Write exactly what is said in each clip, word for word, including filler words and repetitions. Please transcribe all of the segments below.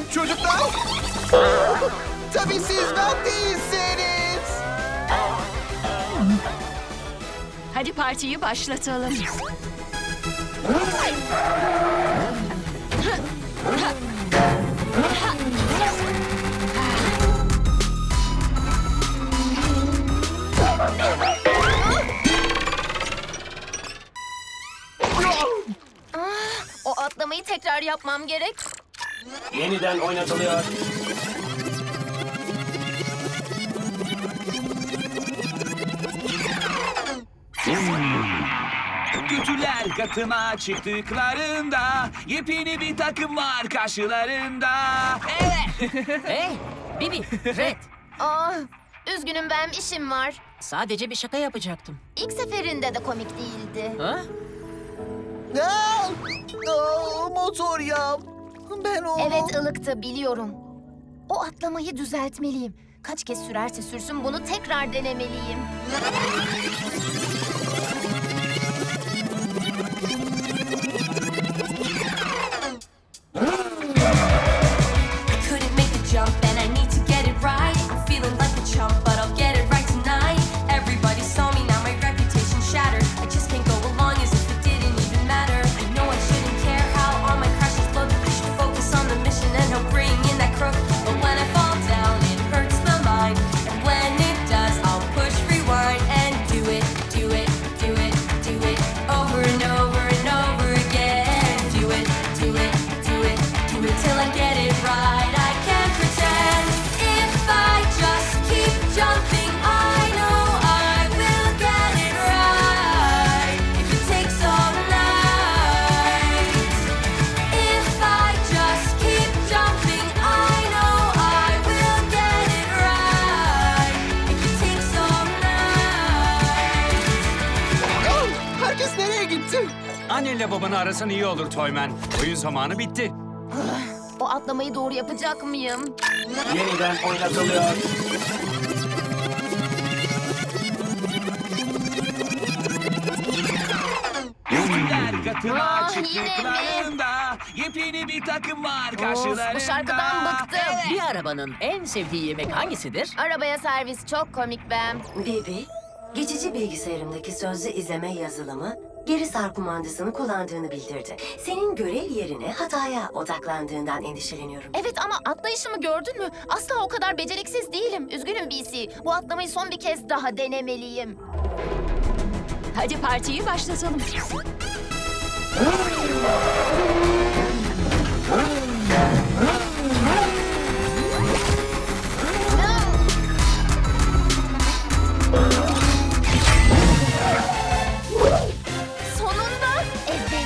Çocuklar! Tabii siz ben değilseniz. Hadi partiyi başlatalım. O atlamayı tekrar yapmam gerek. Yeniden oynatılıyor. Kötüler katıma çıktıklarında yepyeni bir takım var karşılarında. Evet. Hey, Bibi, Red. Ah, üzgünüm ben işim var. Sadece bir şaka yapacaktım. İlk seferinde de komik değildi. Ha? Aa, aa, motor ya. Ben onu... Evet ılıktı biliyorum. O atlamayı düzeltmeliyim. Kaç kez sürerse sürsün bunu tekrar denemeliyim. Couldn't make the jump and I need to get it right. I'm feeling like a chump, but I'll get it right tonight. Everybody saw me, now my reputation shattered. I just can't go along as if it didn't even matter. I know I shouldn't care how all my crashes look. I should focus on the mission and help bring in that crook. But when I fall down, it hurts my mind. And when it does, I'll push rewind and do it, do it, do it, do it over and over and over again. Do it, do it, do it, do it till I get it right. I can't pretend if I just keep jumping. I know I will get it right. If it takes all night. If I just keep jumping, I know I will get it right. If it takes all night. Oh, herkes nereye gitti? Annenle babanı arasan iyi olur Toyman. Oyun zamanı bitti. O atlamayı doğru yapacak mıyım? Yeniden oynatılıyor. Kötüler katıma Ah, yine mi? çıktıklarında yepyeni bir takım var karşılarında. bu şarkıdan bıktım. Evet. Bir arabanın en sevdiği yemek hangisidir? Arabaya servis çok komik ben. Bibi, geçici bilgisayarımdaki sözlü izleme yazılımı geri sar kumandasını kullandığını bildirdi. Senin görev yerine hataya odaklandığından endişeleniyorum. Evet ama atlayışımı gördün mü? Asla o kadar beceriksiz değilim. Üzgünüm B C. Bu atlamayı son bir kez daha denemeliyim. Hadi partiyi başlatalım. Sonunda evet.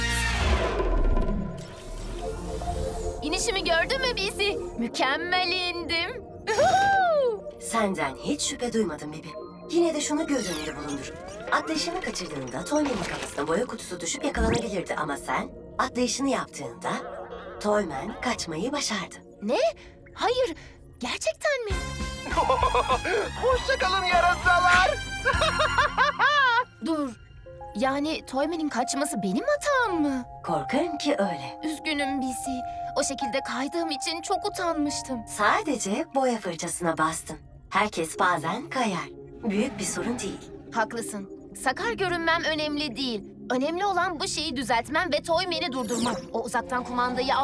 İnişimi gördün mü B C? Mükemmel indim. Senden hiç şüphe duymadım Bibi. Yine de şunu göz önünde bulundur. Atlayışını kaçırdığında Toyman'ın kafasına boya kutusu düşüp yakalanabilirdi ama sen atlayışını yaptığında Toyman kaçmayı başardı. Ne? Hayır. Gerçekten mi? Hoşçakalın yarasalar. Dur. Yani Toyman'in kaçması benim hatam mı? Korkarım ki öyle. Üzgünüm B C. O şekilde kaydığım için çok utanmıştım. Sadece boya fırçasına bastın. Herkes bazen kayar. Büyük bir sorun değil. Haklısın. Sakar görünmem önemli değil. Önemli olan bu şeyi düzeltmem ve Toyman'i durdurmam. O uzaktan kumandayı al.